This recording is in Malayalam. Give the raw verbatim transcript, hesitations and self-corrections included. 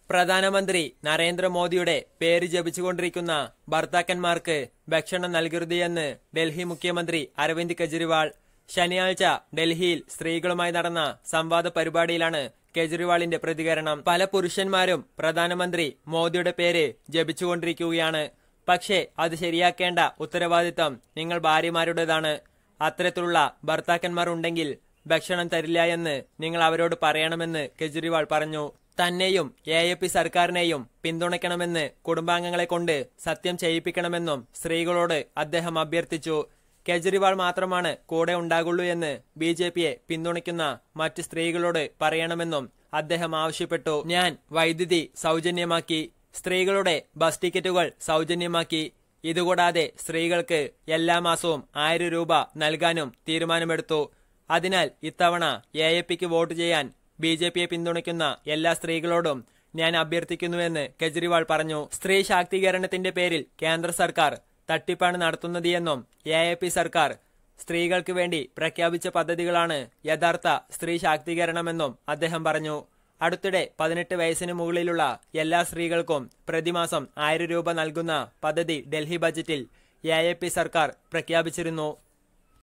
പ്രധാനമന്ത്രി നരേന്ദ്രമോദിയുടെ പേര് ജപിച്ചുകൊണ്ടിരിക്കുന്ന ഭർത്താക്കന്മാർക്ക് ഭക്ഷണം നൽകരുത് എന്ന് ഡൽഹി മുഖ്യമന്ത്രി അരവിന്ദ് കെജ്രിവാൾ. ശനിയാഴ്ച ഡൽഹിയിൽ സ്ത്രീകളുമായി നടന്ന സംവാദ പരിപാടിയിലാണ് കെജ്രിവാളിന്റെ പ്രതികരണം. പല പുരുഷന്മാരും പ്രധാനമന്ത്രി മോദിയുടെ പേര് ജപിച്ചുകൊണ്ടിരിക്കുകയാണ്. പക്ഷേ അത് ശരിയാക്കേണ്ട ഉത്തരവാദിത്തം നിങ്ങൾ ഭാര്യമാരുടേതാണ്. അത്തരത്തിലുള്ള ഭർത്താക്കന്മാർ ഉണ്ടെങ്കിൽ ഭക്ഷണം തരില്ല എന്ന് നിങ്ങൾ അവരോട് പറയണമെന്ന് കെജ്രിവാൾ പറഞ്ഞു. തന്നെയും എ എ പി സർക്കാരിനെയും പിന്തുണയ്ക്കണമെന്ന് കുടുംബാംഗങ്ങളെ കൊണ്ട് സത്യം ചെയ്യിപ്പിക്കണമെന്നും സ്ത്രീകളോട് അദ്ദേഹം അഭ്യർത്ഥിച്ചു. കെജ്രിവാൾ മാത്രമാണ് കൂടെ ഉണ്ടാകുള്ളൂ എന്ന് ബി ജെ പിയെ പിന്തുണയ്ക്കുന്ന മറ്റ് സ്ത്രീകളോട് പറയണമെന്നും അദ്ദേഹം ആവശ്യപ്പെട്ടു. ഞാൻ വൈദ്യുതി സൗജന്യമാക്കി, സ്ത്രീകളുടെ ബസ് ടിക്കറ്റുകൾ സൗജന്യമാക്കി. ഇതുകൂടാതെ സ്ത്രീകൾക്ക് എല്ലാ മാസവും ആയിരം രൂപ നൽകാനും തീരുമാനമെടുത്തു. അതിനാൽ ഇത്തവണ എ എ പിക്ക് വോട്ട് ചെയ്യാൻ ബി ജെ പിയെ പിന്തുണയ്ക്കുന്ന എല്ലാ സ്ത്രീകളോടും ഞാൻ അഭ്യർത്ഥിക്കുന്നുവെന്ന് കെജ്രിവാൾ പറഞ്ഞു. സ്ത്രീ ശാക്തീകരണത്തിന്റെ പേരിൽ കേന്ദ്ര സർക്കാർ തട്ടിപ്പാണ് നടത്തുന്നത് എന്നും എ എ പി സർക്കാർ സ്ത്രീകൾക്ക് വേണ്ടി പ്രഖ്യാപിച്ച പദ്ധതികളാണ് യഥാർത്ഥ സ്ത്രീ ശാക്തീകരണമെന്നും അദ്ദേഹം പറഞ്ഞു. അടുത്തിടെ പതിനെട്ട് വയസ്സിന് മുകളിലുള്ള എല്ലാ സ്ത്രീകൾക്കും പ്രതിമാസം ആയിരം രൂപ നൽകുന്ന പദ്ധതി ഡൽഹി ബജറ്റിൽ എ എ പി സർക്കാർ പ്രഖ്യാപിച്ചിരുന്നു.